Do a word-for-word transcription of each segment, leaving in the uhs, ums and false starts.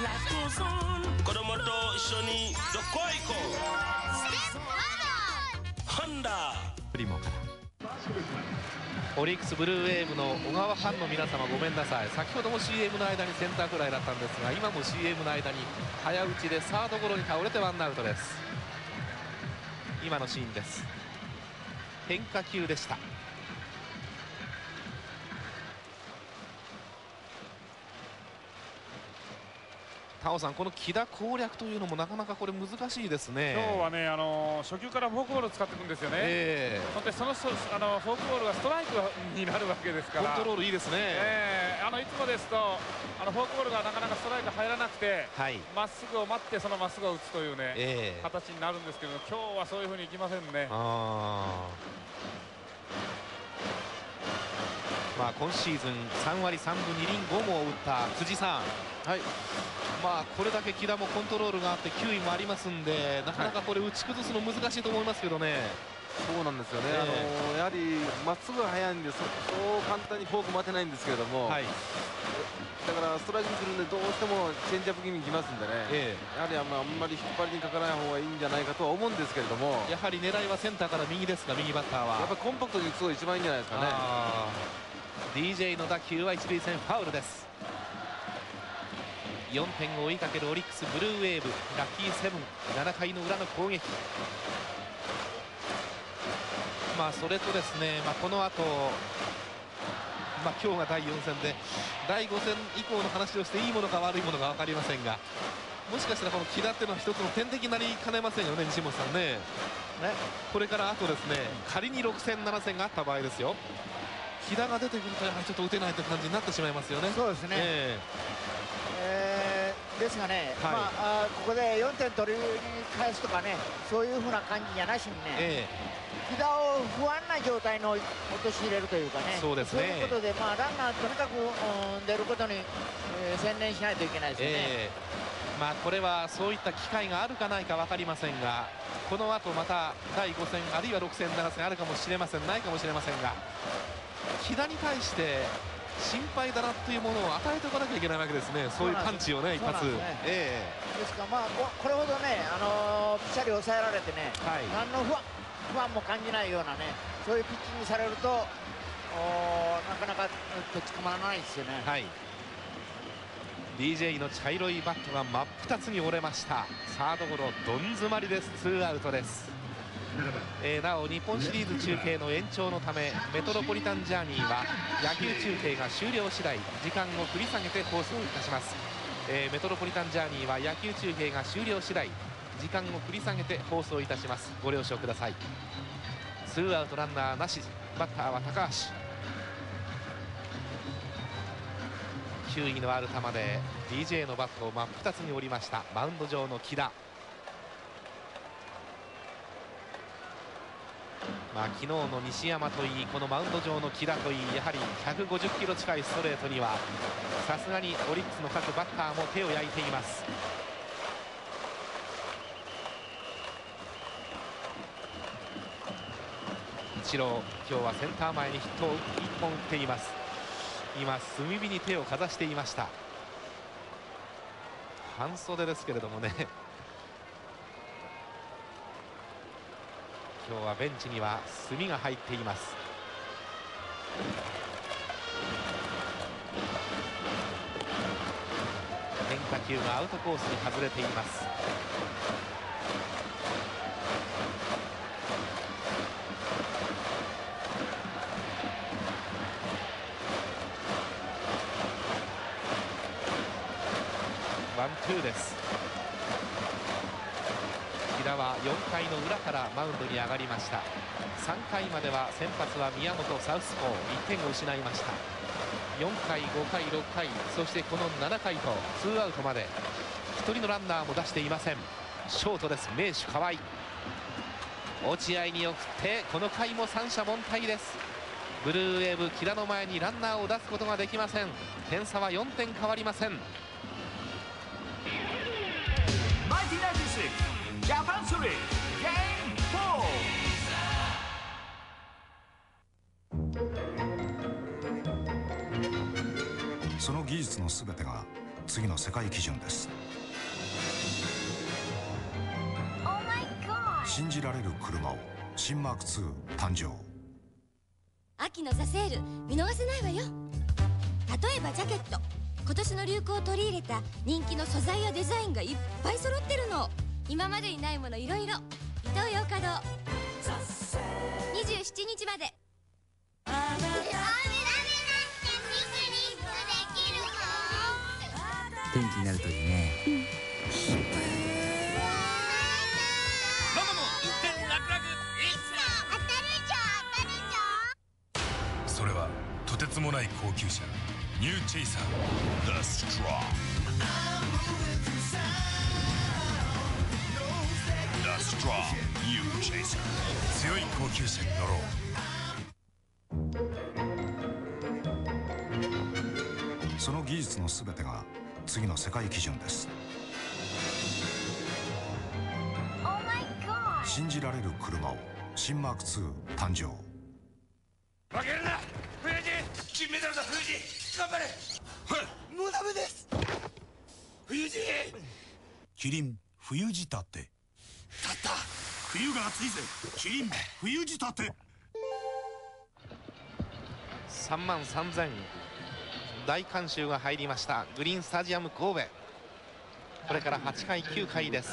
子供と一緒にどこへ行こう。ホンダプリモからオリックスブルーウェーブの小川ファンの皆様ごめんなさい。先ほども シーエム の間にセンターフライだったんですが、今も シーエム の間に早打ちでサードゴロに倒れてワンアウトです。今のシーンです。変化球でした。タオさん、この木田攻略というのもなかなかこれ難しいですね。 今日はね、あの初球からフォークボールを使っていくんですよね。 えー、 そしてそのあのフォークボールがストライクになるわけですから、 コントロールいいですね。 えー、あのいつもですとあのフォークボールがなかなかストライク入らなくて、ま、はい、っすぐを待ってそのまっすぐを打つというね、えー、形になるんですけど、今日はそういうふうにいきませんね。あまあ今シーズンさんわりさんぶにりんごも打った辻さん、はい、まあこれだけ木田もコントロールがあって球威もありますんで、なかなかこれ打ち崩すの難しいと思いますけどね。 そうなんですよね、えー、あのやはりまっすぐが速いんで、そう簡単にフォーク待てないんですけれども、はい、だからストライクにするんでどうしてもチェンジアップ気味にきますんでね、えー、やはりあんまり引っ張りにかからない方がいいんじゃないかとは思うんですけれども、 やはり狙いはセンターから右ですか、右バッターは。 やっぱりコンパクトに打つのが一番いいんじゃないですかね。 ディージェー の打球は一塁線ファウルです。よんてんを追いかけるオリックスブルーウェーブ、ラッキーセブン、ななかいの裏の攻撃。まあそれとですね、まあ、この後、まあ今日がだいよんせんでだいごせん以降の話をしていいものか悪いものか分かりませんが、もしかしたらこの木田っていうのは一つの天敵になりかねませんよね、西本さんね。ね、これからあとですね、仮にろくせんななせんがあった場合ですよ、木田が出てくるとやはりちょっと打てないという感じになってしまいますよね。 そうですね、えーえー、ですがね、はい、まあ、あここでよんてん取り返すとかね、そういうふうな感じじゃなしにね、えー、木田を不安な状態の陥れるというかね、そうですね、そういうことで、まあ、ランナーとにかく、うん、出ることに、えー、専念しないといけないですよね。えーまあ、これはそういった機会があるかないか分かりませんが、この後まただいごせんあるいはろくせんななせんあるかもしれません、ないかもしれませんが、木田に対して心配だなというものを与えておかなきゃいけないわけですね、そういうパンチをね、一発。 ですから、まあ、これほどね、あのー、ピッチャーに抑えられてね、はい、何の不安、不安も感じないようなね、そういうピッチングされると、なかなかとっ捕まらないですよね。はい、 ディージェー の茶色いバットが真っ二つに折れました。サードゴロどん詰まりです。ツーアウトです。えー、なお日本シリーズ中継の延長のためメトロポリタンジャーニーは野球中継が終了次第時間を振り下げて放送いたします。えー、メトロポリタンジャーニーは野球中継が終了次第時間を振り下げて放送いたします。ご了承ください。ツーアウトランナーなし、バッターは高橋。球威のある球で ディージェー のバットを真っ二つに折りましたマウンド上の木田。まあ昨日の西山といい、このマウンド上の木田といい、やはりひゃくごじゅっキロ近いストレートにはさすがにオリックスの各バッターも手を焼いています。一郎、今日はセンター前にヒットをいっぽん打っています。今炭火に手をかざしていました。半袖ですけれどもね、今日はベンチには炭が入っています。変化球がアウトコースに外れています。ワンツーです。木田はよんかいの裏からマウンドに上がりました。さんかいまでは先発は宮本サウスポー、いってんを失いました。よんかい、ごかい、ろっかい、そしてこのななかいとツーアウトまでひとりのランナーも出していません。ショートです、名手河合。落合に送ってこの回も三者凡退です。ブルーウェーブ木田の前にランナーを出すことができません。点差はよんてん変わりません。 ジャパンスリーゲームフォー。その技術のすべてが次の世界基準です。信じられる車を新マークツー誕生。 秋のザセール見逃せないわよ。例えばジャケット、今年の流行を取り入れた人気の素材やデザインがいっぱい揃ってるの。今までにないものいろいろ。伊東洋華堂にじゅうしちにちまで。 天気になるといいね。うん、 ママも一点楽々 当たるじゃん当たるじゃん。 それはとてつもない高級車ニューチェイサー The Strong The Strong New Chaser。 強い高級車に乗ろう。 その技術のすべてが次の世界基準です。信じられる車を新マークツー誕生。 負けるな冬路、金メダルだ冬路、頑張れ。 もうダメです。 冬路、 キリン冬仕立て。 たった冬が暑いぜ。キリン冬仕立て。 さんまんさんぜん大観衆が入りましたグリーンスタジアム神戸。これからはちかいきゅうかいです。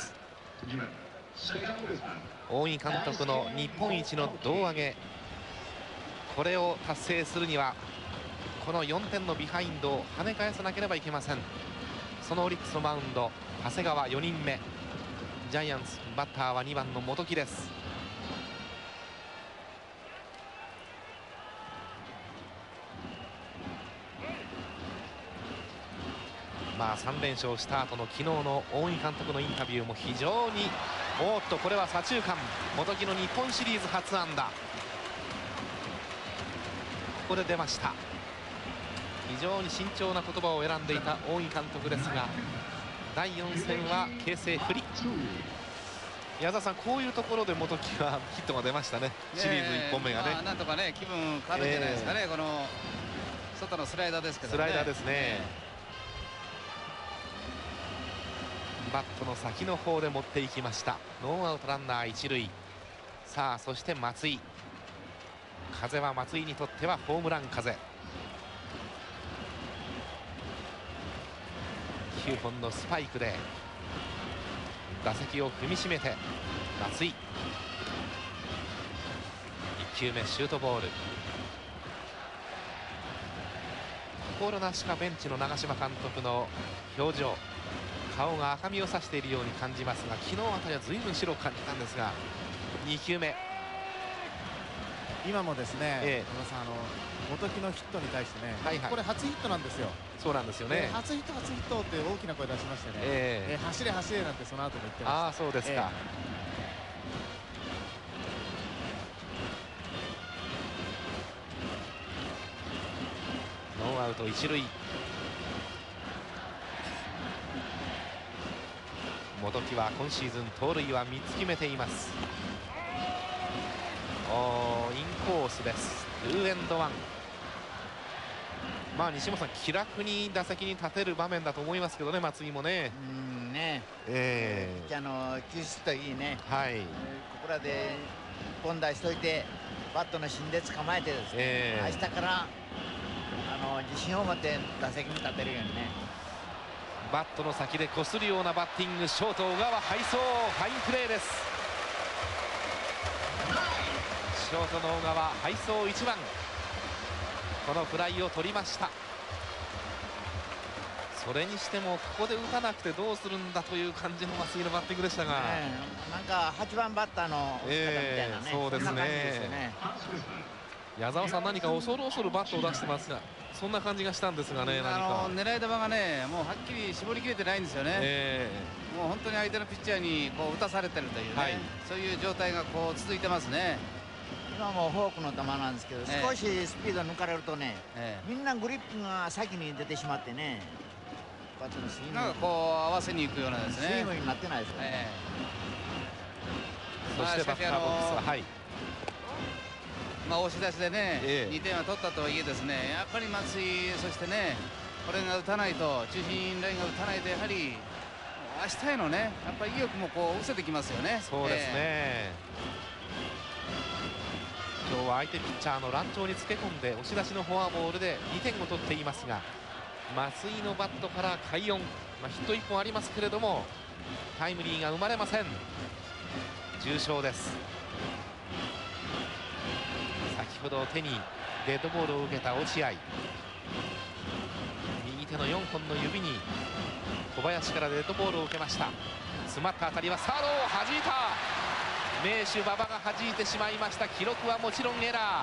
大井監督の日本一の胴上げ、これを達成するにはこのよんてんのビハインドを跳ね返さなければいけません。そのオリックスのマウンド、長谷川よにんめ。ジャイアンツバッターはにばんの元木です。まあさんれんしょうした後の昨日の大井監督のインタビューも非常に、おーっとこれは左中間、元木の日本シリーズ初安打、ここで出ました。非常に慎重な言葉を選んでいた大井監督ですが、だいよんせんは形勢不利。矢沢さん、こういうところで元木はヒットが出ましたね、シリーズいっぽんめがね、 まあ、なんとかね気分変わるんじゃないですかね、えー、この外のスライダーですけどね、 スライダーですね、えー、バットの先の方で持っていきました。ノーアウトランナー一塁。さあそして松井、風は松井にとってはホームラン風。きゅうほんのスパイクで打席を踏みしめて松井、いっきゅうめシュートボール。心なしかベンチの長嶋監督の表情、顔が赤みをさしているように感じますが、昨日あたりは随分白く感じたんですが、にきゅうめ今もですね、ええ、さんあの元木のヒットに対してね、はいはい、これ初ヒットなんですよ。 そうなんですよね。 初ヒット初ヒットって大きな声出しましてね、 えええー、走れ走れなんてその後も言ってました。 ああそうですか、ええ、ノーアウト一塁。元木は今シーズン盗塁はみっつ決めています。おインコースです。ツーエンドワン。まあ西本さん、気楽に打席に立てる場面だと思いますけどね、松井もね。 うんね、 えー、 ピッチャーの球質といいね、 はい、 ここらで一本出しといてバットの芯で捕まえてですね、えー、明日からあの自信を持って打席に立てるようにね。 バットの先でこするようなバッティング、ショート小川背走、ファインプレーです。ショートの小川背走いちばん、このフライを取りました。それにしてもここで打たなくてどうするんだという感じの松井のバッティングでしたが、 ね、なんかはちばんバッターの打ち方みたいなね、 えー、そうですね。矢沢さん、何か恐る恐るバットを出してますが、そんな感じがしたんですがね、何かあの狙い球がね、もうはっきり絞りきれてないんですよね、えー、もう本当に相手のピッチャーにこう打たされてるというね、はい、そういう状態がこう続いてますね。 今もフォークの球なんですけど、えー、少しスピード抜かれるとね、えー、みんなグリップが先に出てしまってね、バットのスイングなんかこう合わせにいくようなですね、 スイングになってないですよね、えー、そしてバッターボックスは、はい、 まあ押し出しでね、えー、にてんは取ったとはいえですね、やっぱり松井、そしてねこれが打たないと、中心ラインが打たないと、やはり明日へのね、やっぱり意欲もこう失せてきますよね。 そうですね、えー、今日は相手ピッチャーの乱調につけ込んで押し出しのフォアボールでにてんを取っていますが、松井のバットから快音、まあ、ヒットいっぽんありますけれどもタイムリーが生まれません。重傷です。先ほど手にデッドボールを受けた落合、右手のよんほんの指に小林からデッドボールを受けました。詰まった当たりはサードを弾いた。名手馬場が弾いてしまいました。記録はもちろんエラ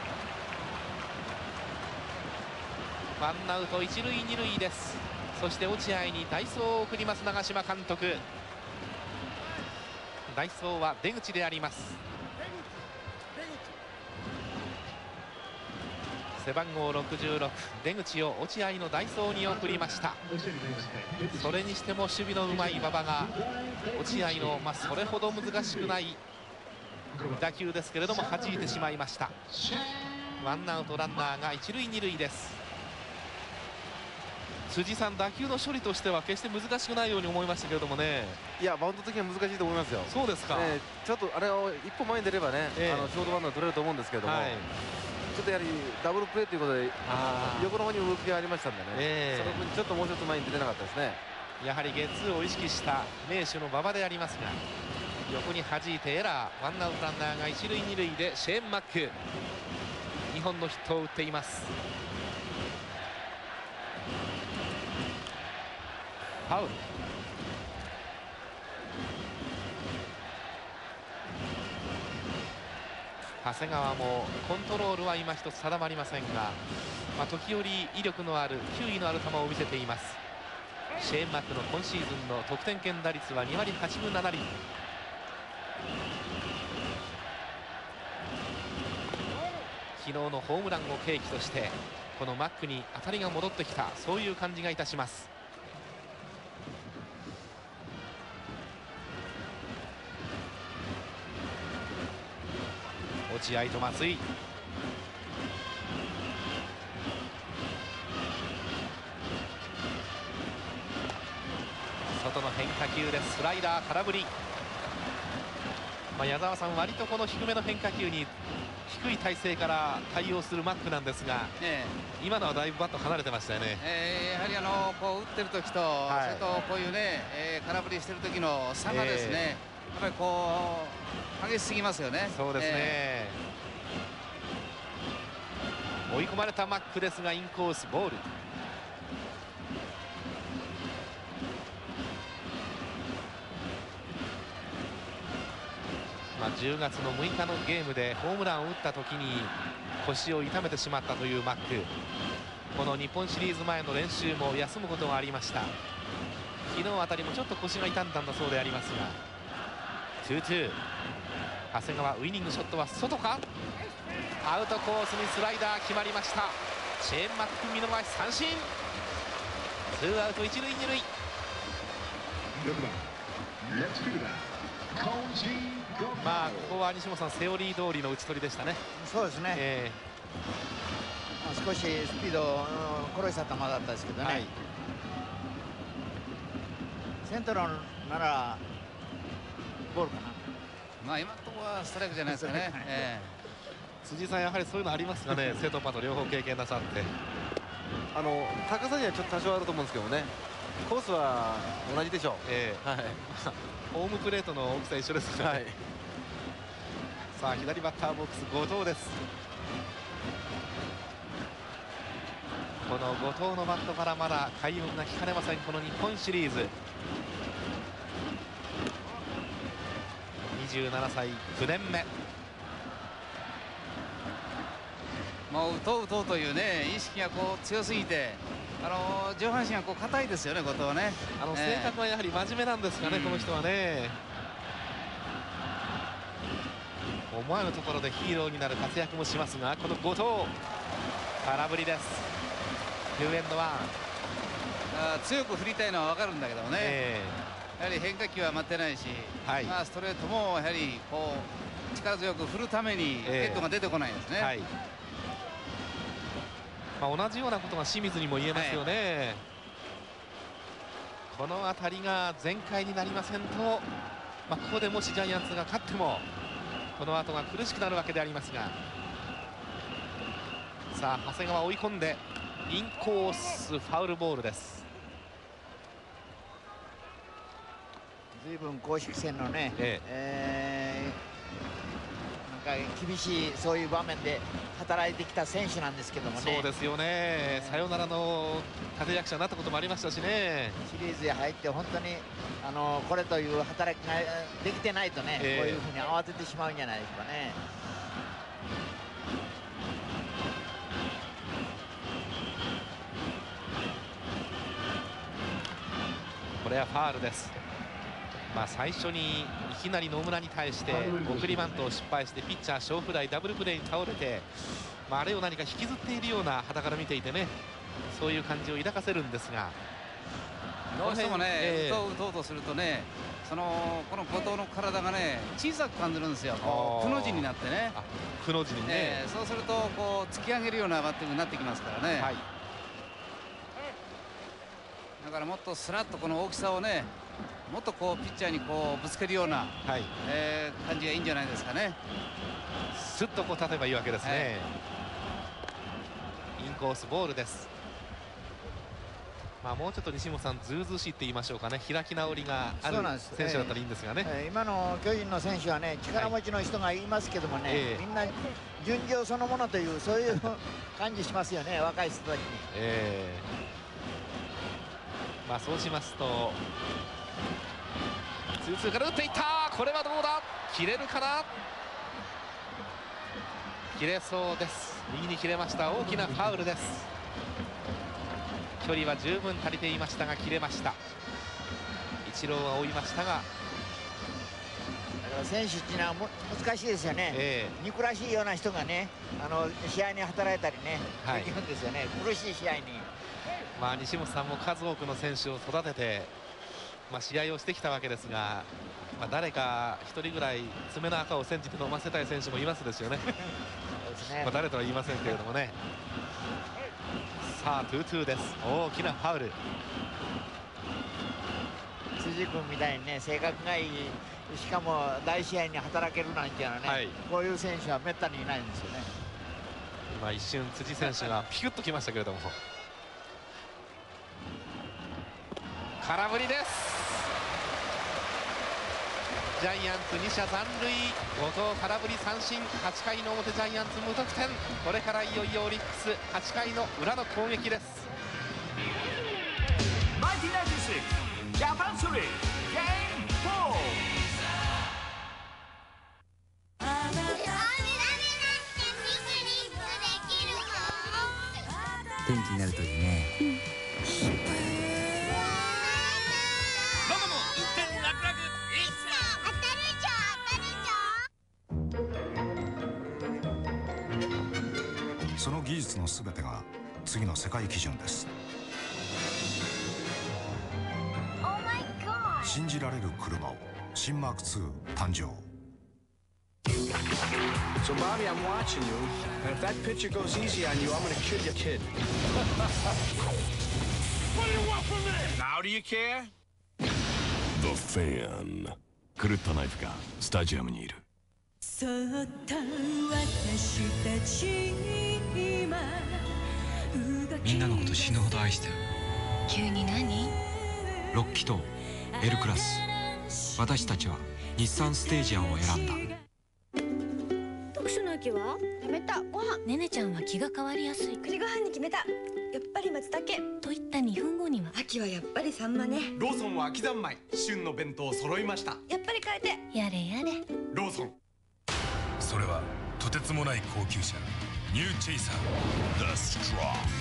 ー。ワンアウト一塁二塁です。そして落合に代走を送ります長嶋監督。代走は出口であります。背番号ろくじゅうろく、出口を落合の代走に送りました。それにしても守備のうまい馬場が落合の、まあ、それほど難しくない打球ですけれども弾いてしまいました。ワンアウトランナーが一塁二塁です。辻さん、打球の処理としては決して難しくないように思いましたけれどもね。 いや、バウンド的には難しいと思いますよ。 そうですか、 えー、ちょっとあれを一歩前に出ればね、えー、あのショートバウンドは取れると思うんですけれども、はい、ちょっとやはりダブルプレーということで横の方に動きがありましたんでね、えー、その分ちょっともう一つ前に出れなかったですね。 やはりゲッツーを意識した名手の馬場でありますが、横に弾いてエラー。ワンアウトランナーが一塁二塁でシェーン・マックにほんのヒットを打っています。ファウル。長谷川もコントロールは今一つ定まりませんが、まあ、時折威力のある球威のある球を見せています。シェーン・マックの今シーズンの得点圏打率はにわりはちぶななりん。昨日のホームランを契機としてこのマックに当たりが戻ってきた、そういう感じがいたします。落合と松井、外の変化球でスライダー空振り。まあ、矢沢さん、割とこの低めの変化球に低い体勢から対応するマックなんですが、ね、今のはだいぶバット離れてましたよね。 えー、やはりあのこう打ってる時と、はい、それとこういうね、えー、空振りしてる時の差がですね、えー、やっぱりこう激しすぎますよね。 そうですね、えー、追い込まれたマックですがインコースボール。まあ、じゅうがつのむいかのゲームでホームランを打った時に腰を痛めてしまったというマック。この日本シリーズ前の練習も休むことがありました。昨日あたりもちょっと腰が痛んだんだそうでありますが、ツーツー。長谷川、ウイニングショットは外か。アウトコースにスライダー決まりました。シェーン・マック見逃し三振。ツーアウト一塁二塁。まあここは西本さん、セオリー通りの打ち取りでしたね。 そうですね、えー、まあ少しスピードを殺した球だったんですけどね、はい、セントロンならボールかな。 まあ今のところはストライクじゃないですかね。えー、辻さん、やはりそういうのありますかね。セトパと両方経験なさって。 あの高さにはちょっと多少あると思うんですけどね、コースは同じでしょう。えーはい、 ホームプレートの大きさ一緒ですから、はい、さあ左バッターボックス後藤です。この後藤のバットからまだ快音が聞かれません、この日本シリーズ。にじゅうななさいきゅうねんめ。 もう打とう打とうというね意識がこう強すぎて、あの上半身がこう硬いですよね、後藤はね。 あの性格はやはり真面目なんですかね、うん、この人はね。思わぬところでヒーローになる活躍もしますが、この後藤空振りです。にエンドワン。 あ強く振りたいのは分かるんだけどもね、えー、やはり変化球は待ってないし、はい、まあストレートもやはりこう力強く振るためにヘッドが出てこないんですね。はい、 まあ同じようなことが清水にも言えますよね、はい、この辺りが全開になりませんと、まあ、ここでもしジャイアンツが勝ってもこの後が苦しくなるわけでありますが、さあ長谷川追い込んでインコースファウルボールです。 ずいぶん公式戦のね、えええー、なんか厳しいそういう場面で働いてきた選手なんですけどもね。 そうですよね、えー、サヨナラの立役者になったこともありましたしね。 シリーズへ入って本当にあのこれという働きができてないとね、えー、こういうふうに慌ててしまうんじゃないですかね。 これはファールです。まあ最初にいきなり野村に対して送りバントを失敗してピッチャー小フライダブルプレーに倒れて、まあ、あれを何か引きずっているような傍から見ていてね、そういう感じを抱かせるんですが、 どうしてもね、えー、打とう打とうとするとね、そのこの後藤の体がね小さく感じるんですよ。くの字になってね、 くの字にね、 えー、そうするとこう突き上げるようなバッティングになってきますからね、はい、だからもっとスラッとこの大きさをねもっとこうピッチャーにこうぶつけるような、はい、えー、感じがいいんじゃないですかね。 スッとこう立てばいいわけですね、はい、インコースボールです。まあもうちょっと西本さんずうずうしいって言いましょうかね、開き直りがある選手だったらいいんですがね、 えーえー、今の巨人の選手はね力持ちの人がいますけどもね、はい、えー、みんな純情そのものというそういう感じしますよね若い人たちに。えー、まあそうしますとツーツーから打っていった。これはどうだ、切れるかな、切れそうです。右に切れました。大きなファウルです。距離は十分足りていましたが切れました。一郎は追いましたが、 だから選手っていうのはも難しいですよね、えー、憎らしいような人がねあの試合に働いたりね、はい、できるんですよね、苦しい試合に。 まあ西本さんも数多くの選手を育ててまあ試合をしてきたわけですが、まあ、誰か一人ぐらい爪の赤を煎じて飲ませたい選手もいますですよね。まあ誰とは言いませんけれどもね。さあツーツーです。大きなファウル。 辻君みたいにね性格がいい、しかも大試合に働けるなんていうのはね、はい、こういう選手はめったにいないんですよね。 今一瞬辻選手がピクッときましたけれども空振りです。ジャイアンツに者残塁、後藤空振り三振。はちかいの表ジャイアンツ無得点。これからいよいよオリックスはちかいの裏の攻撃です。 ナインティーナインティーシックスジャパンスリーゲームフォー。天気になるといいね。うん、 その技術のすべてが次の世界基準です。信じられる車を新マークツー誕生。 So Bobby, I'm watching you, and if that pitcher goes easy on you, I'm gonna kill your kid. What do you want from me? Now do you care? The Fan。狂ったナイフがスタジアムにいる。そっと私たち今みんなのこと死ぬほど愛してる。 急に何？ ろっきと L クラス。私たちは日産ステージアンを選んだ。 読書の秋はやめた。ご飯。ねねちゃんは気が変わりやすい。栗ご飯に決めた。やっぱり松茸と言ったにふんごには秋はやっぱりサンマね。 ローソンは秋三昧、旬の弁当揃いました。 やっぱり変えてやれやれ。 ローソン。 それはとてつもない高級車ニューチェイサー The Strong。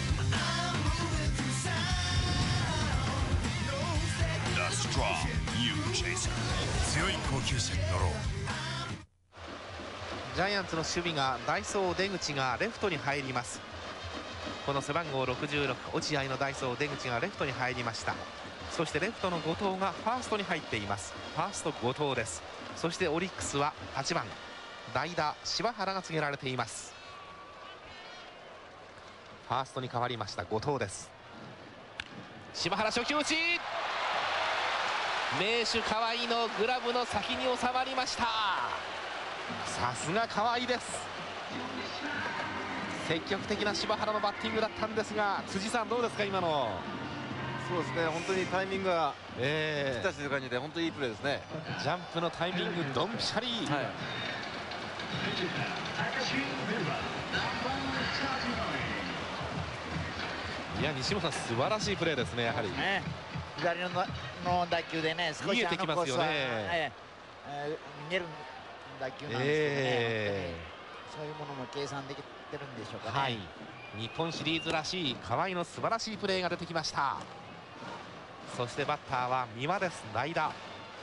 The Strong ニューチェイサー、強い高級車に乗ろう。 ジャイアンツの守備がダイソー出口がレフトに入ります。この背番号ろくじゅうろく落合のダイソー出口がレフトに入りました。そしてレフトの後藤がファーストに入っています。ファースト後藤です。そしてオリックスははちばん代打柴原が告げられています。 ファーストに変わりました後藤です。柴原初球打ち、名手河合のグラブの先に収まりました。さすが河合です。積極的な柴原のバッティングだったんですが、辻さんどうですか今の。 そうですね、本当にタイミングがぴったしという感じで本当にいいプレーですね。 ジャンプのタイミングドンピシャリ、はい、いや西本さん素晴らしいプレーですね。やはりね、左のの打球でね、少し見えてきますよね。 えー、見える打球なんですけどね、えー、そういうものも計算できてるんでしょうかね。はい、 日本シリーズらしい河合の素晴らしいプレーが出てきました。そしてバッターは三輪です。代打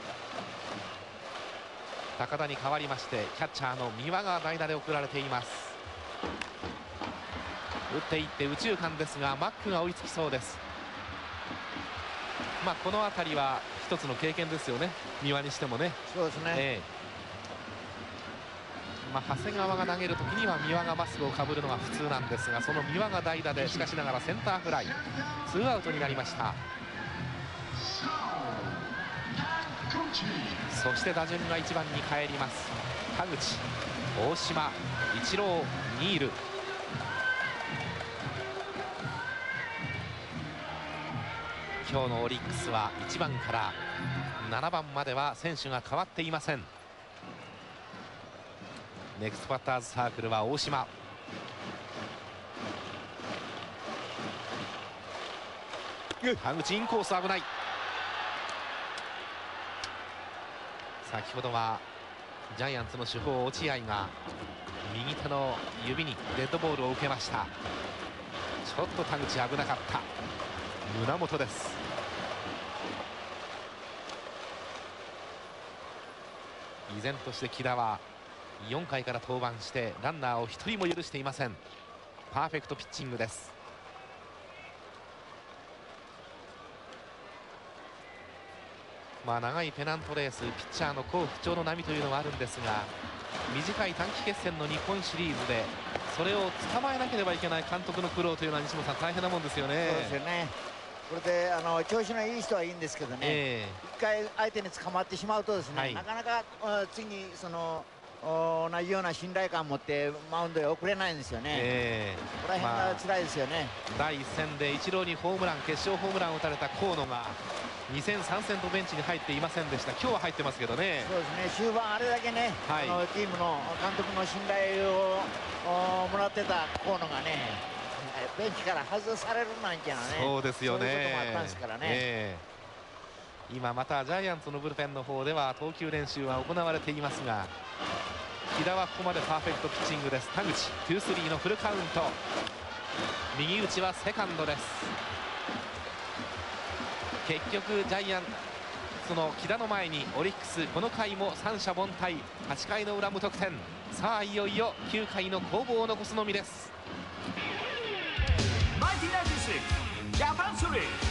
高田に代わりましてキャッチャーの三輪が代打で送られています。打っていって右中間ですがマックが追いつきそうです。まあこの辺りは一つの経験ですよね、三輪にしてもね。 そうですね、えーまあ、長谷川が投げるときには三輪がマスクをかぶるのが普通なんですが、その三輪が代打でしかしながらセンターフライ、ツーアウトになりました。そして打順がいちばんに帰ります。田口、大島、イチロー、ニール。今日のオリックスはいちばんからななばんまでは選手が変わっていません。ネクストバッターズサークルは大島。田口インコース危ない。先ほどはジャイアンツの主砲落合が右手の指にデッドボールを受けました。ちょっと田口危なかった。胸元です。依然として木田はよんかいから登板してランナーをひとりも許していません。パーフェクトピッチングです。まあ長いペナントレース、ピッチャーの好不調の波というのはあるんですが、短い短期決戦の日本シリーズでそれを捕まえなければいけない監督の苦労というのは西本さん大変なもんですよね。 そうですよね。これであの調子のいい人はいいんですけどね、えー、一回相手に捕まってしまうとですね、はい、なかなか次にその同じような信頼感を持ってマウンドへ送れないんですよね。えー、ここら辺が辛いですよね。 まあ、だいいっ戦でイチローにホームラン、決勝ホームランを打たれた河野がに戦さん戦とベンチに入っていませんでした。今日は入ってますけどね。 そうですね、終盤あれだけね、はい、あのチームの監督の信頼をもらってた河野がね、ベンチから外されるなんていうのはね、 そうですよね、 そういうこともあったんですからね。えー、今またジャイアンツのブルペンの方では投球練習は行われていますが、木田はここまでパーフェクトピッチングです。田口ツースリーのフルカウント、右打ちはセカンドです。結局ジャイアンツの木田の前にオリックスこの回も三者凡退、はちかいの裏無得点。さあいよいよきゅうかいの攻防を残すのみです。 ナインティーナインティーシックス ジャパンシリーズ